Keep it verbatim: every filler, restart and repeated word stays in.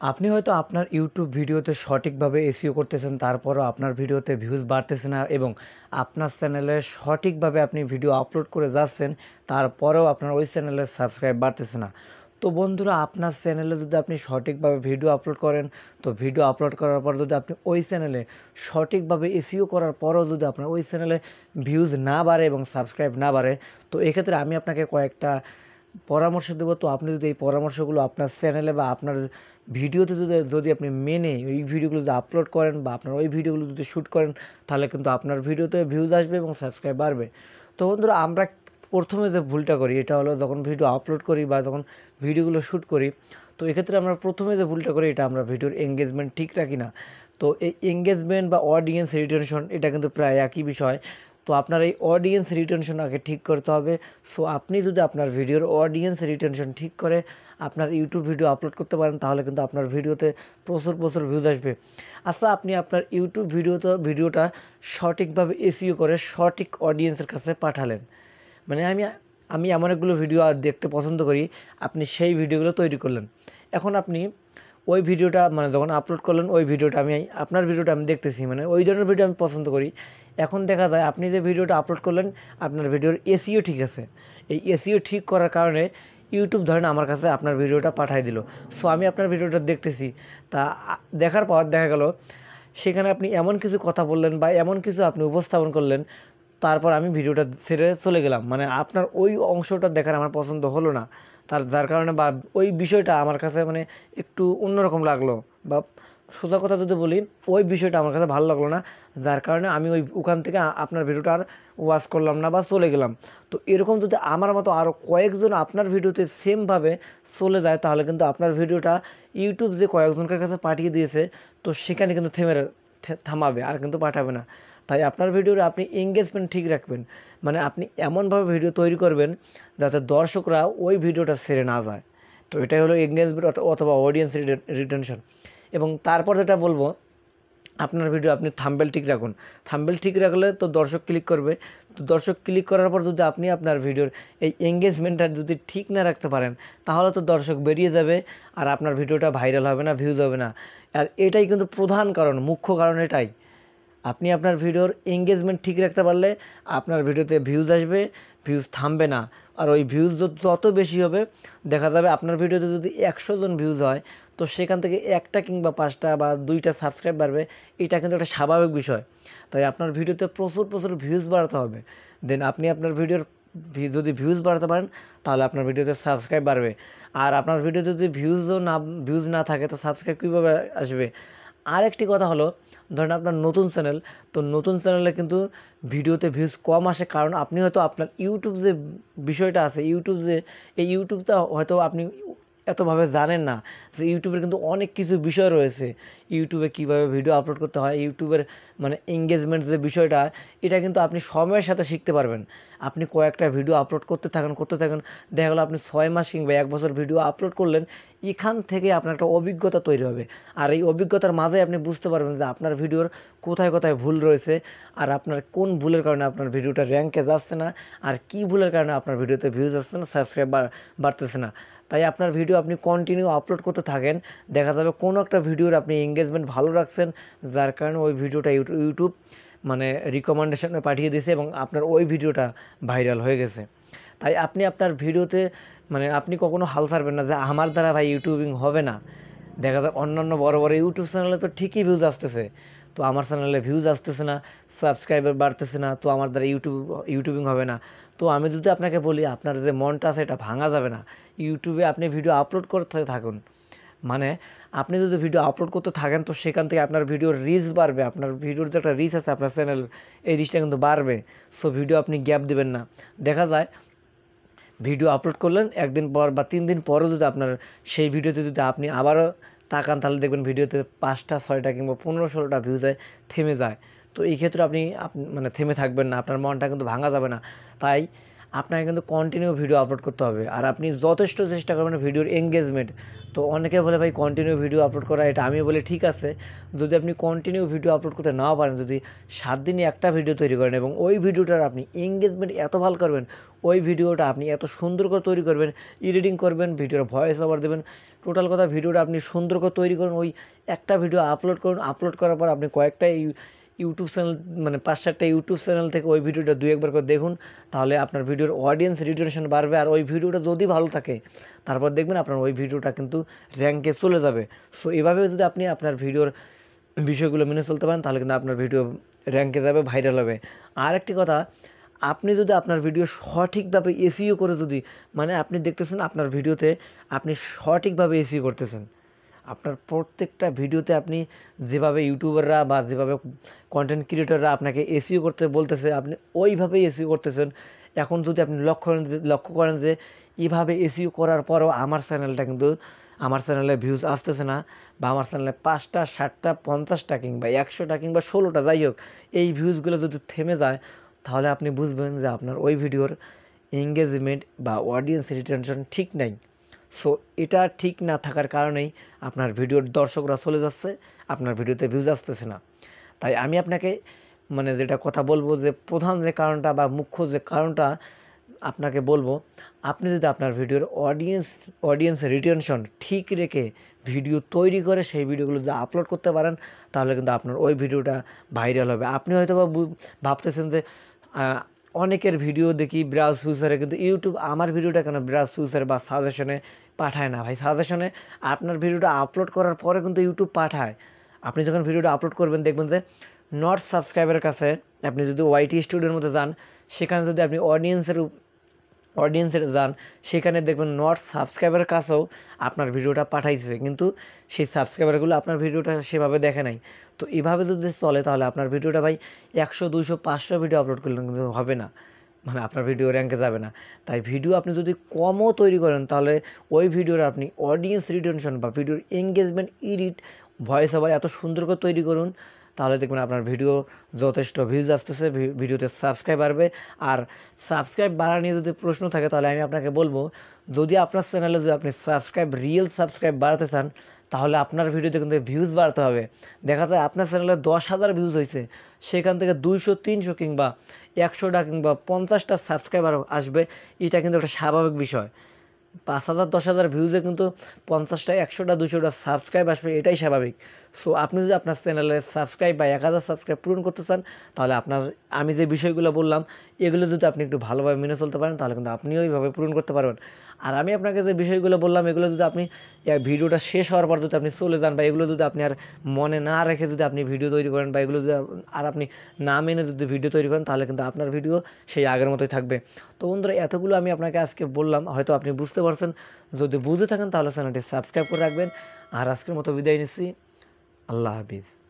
আপনি হয়তো আপনার ইউটিউব ভিডিওতে সঠিকভাবে এসইও করতেছেন, তারপরও আপনার ভিডিওতে ভিউজ বাড়তেছে না এবং আপনার চ্যানেলে সঠিকভাবে আপনি ভিডিও আপলোড করে যাচ্ছেন, তারপরেও আপনার ওই চ্যানেলের সাবস্ক্রাইব বাড়তেছে না। তো বন্ধুরা, আপনার চ্যানেলে যদি আপনি সঠিকভাবে ভিডিও আপলোড করেন, তো ভিডিও আপলোড করার পর যদি আপনি ওই চ্যানেলে সঠিকভাবে এসইও করার পরও যদি আপনার ওই চ্যানেলে ভিউজ না বাড়ে এবং সাবস্ক্রাইব না বাড়ে, তো এক্ষেত্রে আমি আপনাকে কয়েকটা পরামর্শ দেব। তো আপনি যদি এই পরামর্শগুলো আপনার চ্যানেলে বা আপনার ভিডিওতে যদি যদি আপনি মেনে ওই ভিডিওগুলো যদি আপলোড করেন বা আপনার ওই ভিডিওগুলো যদি শ্যুট করেন, তাহলে কিন্তু আপনার ভিডিওতে ভিউজ আসবে এবং সাবস্ক্রাইব বাড়বে। তো বন্ধুরা, আমরা প্রথমে যে ভুলটা করি এটা হলো, যখন ভিডিও আপলোড করি বা যখন ভিডিওগুলো শ্যুট করি, তো এক্ষেত্রে আমরা প্রথমে যে ভুলটা করি এটা আমরা ভিডিওর এঙ্গেজমেন্ট ঠিক রাখি না। তো এই এঙ্গেজমেন্ট বা অডিয়েন্স রিটেনশন এটা কিন্তু প্রায় একই বিষয়। তো আপনার এই অডিয়েন্স রিটেনশন আগে ঠিক করতে হবে। সো আপনি যদি আপনার ভিডিওর অডিয়েন্স রিটেনশন ঠিক করে আপনার ইউটিউব ভিডিও আপলোড করতে পারেন, তাহলে কিন্তু আপনার ভিডিওতে প্রচুর প্রচুর ভিউজ আসবে। আচ্ছা, আপনি আপনার ইউটিউব ভিডিওতে ভিডিওটা সঠিকভাবে এসইও করে সঠিক অডিয়েন্সের কাছে পাঠালেন, মানে আমি আমি এমন একগুলো ভিডিও দেখতে পছন্দ করি, আপনি সেই ভিডিওগুলো তৈরি করলেন। এখন আপনি ওই ভিডিওটা মানে যখন আপলোড করলেন, ওই ভিডিওটা আমি আপনার ভিডিওটা আমি দেখতেছি, মানে ওই ধরনের ভিডিও আমি পছন্দ করি। এখন দেখা যায় আপনি যে ভিডিওটা আপলোড করলেন, আপনার ভিডিওর এসইও ঠিক আছে। এই এসইও ঠিক করার কারণে ইউটিউব ধরেন আমার কাছে আপনার ভিডিওটা পাঠিয়ে দিল। সো আমি আপনার ভিডিওটা দেখতেছি, তা দেখার পর দেখা গেল সেখানে আপনি এমন কিছু কথা বললেন বা এমন কিছু আপনি উপস্থাপন করলেন, তারপর আমি ভিডিওটা ছেড়ে চলে গেলাম। মানে আপনার ওই অংশটা দেখার আমার পছন্দ হলো না, তার যার কারণে বা ওই বিষয়টা আমার কাছে মানে একটু অন্যরকম লাগলো, বা সোজা কথা যদি বলি, ওই বিষয়টা আমার কাছে ভালো লাগলো না, যার কারণে আমি ওই ওখান থেকে আপনার ভিডিওটা আর ওয়াচ করলাম না বা চলে গেলাম। তো এরকম যদি আমার মতো আরও কয়েকজন আপনার ভিডিওতে সেমভাবে চলে যায়, তাহলে কিন্তু আপনার ভিডিওটা ইউটিউব যে কয়েকজনকার কাছে পাঠিয়ে দিয়েছে, তো সেখানে কিন্তু থেমে থামাবে আর কিন্তু পাঠাবে না। তাই আপনার ভিডিওর আপনি এঙ্গেজমেন্ট ঠিক রাখবেন, মানে আপনি এমনভাবে ভিডিও তৈরি করবেন যাতে দর্শকরা ওই ভিডিওটা ছেড়ে না যায়। তো এটাই হলো এঙ্গেজমেন্ট অথবা অডিয়েন্স রিটেনশন। এবং তারপর যেটা বলবো, আপনার ভিডিও আপনি থাম্বনেল ঠিক রাখুন। থাম্বনেল ঠিক রাখলে তো দর্শক ক্লিক করবে। তো দর্শক ক্লিক করার পর যদি আপনি আপনার ভিডিওর এই এঙ্গেজমেন্টটা যদি ঠিক না রাখতে পারেন, তাহলে তো দর্শক বেরিয়ে যাবে আর আপনার ভিডিওটা ভাইরাল হবে না, ভিউজ হবে না। আর এটাই কিন্তু প্রধান কারণ, মুখ্য কারণ এটাই। আপনি আপনার ভিডিওর এঙ্গেজমেন্ট ঠিক রাখতে পারলে আপনার ভিডিওতে ভিউজ আসবে, ভিউজ থামবে না। আর ওই ভিউজ যত বেশি হবে, দেখা যাবে আপনার ভিডিওতে যদি একশো জন ভিউজ হয়, তো সেখান থেকে একটা কিংবা পাঁচটা বা দুইটা সাবস্ক্রাইব বাড়বে। এটা কিন্তু একটা স্বাভাবিক বিষয়। তাই আপনার ভিডিওতে প্রচুর প্রচুর ভিউজ বাড়াতে হবে। দেন আপনি আপনার ভিডিওর যদি ভিউজ বাড়াতে পারেন, তাহলে আপনার ভিডিওতে সাবস্ক্রাইব বাড়বে। আর আপনার ভিডিওতে যদি ভিউজও না ভিউজ না থাকে, তো সাবস্ক্রাইব কীভাবে আসবে? আরেকটি কথা হলো, ধরেন আপনার নতুন চ্যানেল, তো নতুন চ্যানেলে কিন্তু ভিডিওতে ভিউজ কম আসে, কারণ আপনি হয়তো আপনার ইউটিউব যে বিষয়টা আছে, ইউটিউব যে এই ইউটিউবটা হয়তো আপনি এতভাবে জানেন না যে ইউটিউবের কিন্তু অনেক কিছু বিষয় রয়েছে। ইউটিউবে কীভাবে ভিডিও আপলোড করতে হয়, ইউটিউবের মানে এঙ্গেজমেন্ট যে বিষয়টা, এটা কিন্তু আপনি সময়ের সাথে শিখতে পারবেন। আপনি কয়েকটা ভিডিও আপলোড করতে থাকেন করতে থাকেন দেখা গেলো আপনি ছয় মাস কিংবা এক বছর ভিডিও আপলোড করলেন, এখান থেকে আপনার একটা অভিজ্ঞতা তৈরি হবে। আর এই অভিজ্ঞতার মাঝে আপনি বুঝতে পারবেন যে আপনার ভিডিওর কোথায় কোথায় ভুল রয়েছে, আর আপনার কোন ভুলের কারণে আপনার ভিডিওটা র্যাঙ্কে যাচ্ছে না, আর কি ভুলের কারণে আপনার ভিডিওতে ভিউজ আসছে না, সাবস্ক্রাইব বাড়তেছে না। তাই আপনার ভিডিও আপনি কন্টিনিউ আপলোড করতে থাকেন, দেখা যাবে কোনো একটা ভিডিওর আপনি এঙ্গেজমেন্ট ভালো রাখছেন, যার কারণে ওই ভিডিওটা ইউটিউব মানে রিকমেন্ডেশনে পাঠিয়ে দিয়েছে এবং আপনার ওই ভিডিওটা ভাইরাল হয়ে গেছে। তাই আপনি আপনার ভিডিওতে মানে আপনি কখনো হাল ছাড়বেন না যে আমার দ্বারা ভাই ইউটিউবিং হবে না। দেখা যায় অন্যান্য বড় বড় ইউটিউব চ্যানেলে তো ঠিকই ভিউজ আসতেছে, তো আমার চ্যানেলে ভিউজ আসতেছে না, সাবস্ক্রাইবার বাড়তেছে না, তো আমার দ্বারা ইউটিউব ইউটিউবিং হবে না। তো আমি যদি আপনাকে বলি, আপনার যে মনটা আছে এটা ভাঙা যাবে না। ইউটিউবে আপনি ভিডিও আপলোড করতে থাকুন, মানে আপনি যদি ভিডিও আপলোড করতে থাকেন, তো সেখান থেকে আপনার ভিডিওর রিচ বাড়বে। আপনার ভিডিওর যে একটা রিচ আছে আপনার চ্যানেল, এই রিচটা কিন্তু বাড়বে। সো ভিডিও আপনি গ্যাপ দেবেন না। দেখা যায় ভিডিও আপলোড করলেন একদিন পর বা তিন দিন পরও যদি আপনার সেই ভিডিওতে যদি আপনি আবারও তাকান, তাহলে দেখবেন ভিডিওতে পাঁচটা ছয়টা কিংবা পনেরো ষোলোটা ভিউজে থেমে যায়। তো এই ক্ষেত্রে আপনি মানে থেমে থাকবেন না, আপনার মনটা কিন্তু ভাঙা যাবে না। তাই আপনাকে কিন্তু কন্টিনিউ ভিডিও আপলোড করতে হবে। আর আপনি যথেষ্ট চেষ্টা করবেন ভিডিওর এঙ্গেজমেন্ট। তো অনেকে বলে ভাই কন্টিনিউ ভিডিও আপলোড করা, এটা আমি বলি ঠিক আছে, যদি আপনি কন্টিনিউ ভিডিও আপলোড করতে নাও পারেন, যদি সাত দিনে একটা ভিডিও তৈরি করেন এবং ওই ভিডিওটার আপনি এঙ্গেজমেন্ট এত ভালো করবেন, ওই ভিডিওটা আপনি এত সুন্দর করে তৈরি করবেন, এডিটিং করবেন, ভিডিওর ভয়েস ওভার দেবেন, টোটাল কথা ভিডিওটা আপনি সুন্দর করে তৈরি করুন, ওই একটা ভিডিও আপলোড করুন। আপলোড করার পর আপনি কয়েকটা ইউটিউব চ্যানেল মানে পাঁচ সাতটা ইউটিউব চ্যানেল থেকে ওই ভিডিওটা দুই একবার করে দেখুন, তাহলে আপনার ভিডিওর অডিয়েন্স রিটেনশন বাড়বে। আর ওই ভিডিওটা যদি ভালো থাকে তারপর দেখবেন আপনার ওই ভিডিওটা কিন্তু র্যাঙ্কে চলে যাবে। সো এভাবে যদি আপনি আপনার ভিডিওর বিষয়গুলো মেনে চলতে পারেন তাহলে কিন্তু আপনার ভিডিও র্যাঙ্কে যাবে, ভাইরাল হবে। আর একটি কথা, আপনি যদি আপনার ভিডিও সঠিকভাবে এসইও করে, যদি মানে আপনি দেখতেছেন আপনার ভিডিওতে আপনি সঠিকভাবে এসইও করতেছেন, আপনার প্রত্যেকটা ভিডিওতে আপনি যেভাবে ইউটিউবাররা বা যেভাবে কন্টেন্ট ক্রিয়েটররা আপনাকে এসইও করতে বলতেছে আপনি ওইভাবেই এসইও করতেছেন। এখন যদি আপনি লক্ষ্য করেন যে লক্ষ্য করেন যে এইভাবে এসইও করার পরেও আমার চ্যানেলটা কিন্তু আমার চ্যানেলে ভিউজ আসতেছে না, বা আমার চ্যানেলে পাঁচটা ষাটটা পঞ্চাশটা কিংবা একশোটা কিংবা ষোলোটা যাই হোক এই ভিউজগুলো যদি থেমে যায়, তাহলে আপনি বুঝবেন যে আপনার ওই ভিডিওর এঙ্গেজমেন্ট বা অডিয়েন্স রিটেনশন ঠিক নাই। সো এটা ঠিক না থাকার কারণেই আপনার ভিডিওর দর্শকরা চলে যাচ্ছে, আপনার ভিডিওতে ভিউজ আসতেছে না। তাই আমি আপনাকে মানে যেটা কথা বলবো, যে প্রধান যে কারণটা বা মুখ্য যে কারণটা আপনাকে বলবো, আপনি যদি আপনার ভিডিওর অডিয়েন্স অডিয়েন্স রিটেনশন ঠিক রেখে ভিডিও তৈরি করে সেই ভিডিওগুলো যদি আপলোড করতে পারেন, তাহলে কিন্তু আপনার ওই ভিডিওটা ভাইরাল হবে। আপনি হয়তো বা ভাবতেছেন যে অনেকের ভিডিও দেখি ব্রাউজ ফিউচারে, কিন্তু ইউটিউব আমার ভিডিওটা কেন ব্রাউজ ফিউচারে বা সাজেশনে পাঠায় না? ভাই সাজেশনে আপনার ভিডিওটা আপলোড করার পরে কিন্তু ইউটিউব পাঠায়। আপনি যখন ভিডিওটা আপলোড করবেন দেখবেন যে নট সাবস্ক্রাইবের কাছে আপনি যদি ওয়াইটি স্টুডিওর মধ্যে যান, সেখানে যদি আপনি অডিয়েন্সের অডিয়েন্সে যান, সেখানে দেখবেন নট সাবস্ক্রাইবারের কাছেও আপনার ভিডিওটা পাঠাইছে, কিন্তু সেই সাবস্ক্রাইবারগুলো আপনার ভিডিওটা সেভাবে দেখে নাই। তো এভাবে যদি চলে তাহলে আপনার ভিডিওটা ভাই একশো দুইশো পাঁচশো ভিডিও আপলোড করলে কিন্তু হবে না, মানে আপনার ভিডিও র্যাঙ্কে যাবে না। তাই ভিডিও আপনি যদি কমও তৈরি করেন তাহলে ওই ভিডিওর আপনি অডিয়েন্স রিটেনশন বা ভিডিওর এঙ্গেজমেন্ট, এডিট, ভয়েস ওভার এত সুন্দর করে তৈরি করুন, তাহলে দেখবেন আপনার ভিডিও যথেষ্ট ভিউজ আসতেছে, ভিডিওতে সাবস্ক্রাইব বাড়বে। আর সাবস্ক্রাইব বাড়া নিয়ে যদি প্রশ্ন থাকে তাহলে আমি আপনাকে বলবো, যদি আপনার চ্যানেলে যদি আপনি সাবস্ক্রাইব রিয়েল সাবস্ক্রাইব বাড়াতে চান, তাহলে আপনার ভিডিওতে কিন্তু ভিউজ বাড়তে হবে। দেখা যায় আপনার চ্যানেলে দশ হাজার ভিউজ হয়েছে, সেখান থেকে দুইশো তিনশো কিংবা একশোটা কিংবা পঞ্চাশটা সাবস্ক্রাইবার আসবে, এটা কিন্তু একটা স্বাভাবিক বিষয়। পাঁচ হাজার দশ হাজার ভিউজে কিন্তু পঞ্চাশটা একশোটা দুশোটা সাবস্ক্রাইব আসবে, এটাই স্বাভাবিক। সো আপনি যদি আপনার চ্যানেলে সাবস্ক্রাইব বা এক হাজার সাবস্ক্রাইব পূরণ করতে চান, তাহলে আপনার আমি যে বিষয়গুলো বললাম এগুলো যদি আপনি একটু ভালোভাবে মেনে চলতে পারেন, তাহলে কিন্তু আপনিও ওইভাবে পূরণ করতে পারবেন। আর আমি আপনাকে যে বিষয়গুলো বললাম এগুলো যদি আপনি ভিডিওটা শেষ হওয়ার পর যদি আপনি চলে যান, বা এগুলো যদি আপনি আর মনে না রেখে যদি আপনি ভিডিও তৈরি করেন, বা এগুলো যদি আর আপনি না মেনে যদি ভিডিও তৈরি করেন, তাহলে কিন্তু আপনার ভিডিও সেই আগের মতোই থাকবে। তো বন্ধুরা, এতগুলো আমি আপনাকে আজকে বললাম, হয়তো আপনি বুঝতে পারছেন। যদি বুঝে থাকেন তাহলে চ্যানেলটি সাবস্ক্রাইব করে রাখবেন। আর আজকের মতো বিদায় নিচ্ছি। আল্লাহ হাফিজ।